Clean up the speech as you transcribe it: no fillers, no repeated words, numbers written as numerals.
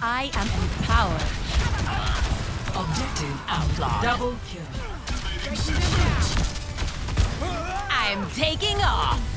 I am empowered. Objective outlawed. Double kill. I'm taking off.